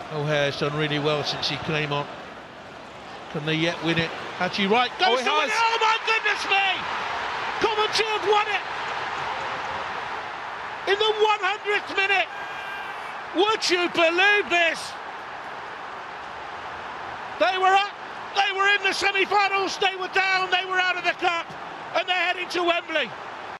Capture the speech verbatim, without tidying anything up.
O'Hare's done really well since he came on. Can they yet win it? Haji Wright goes Oh, to win it. Oh my goodness me! Coventry have won it in the one hundredth minute. Would you believe this? They were up, they were in the semi-finals, they were down, they were out of the cup, and they're heading to Wembley.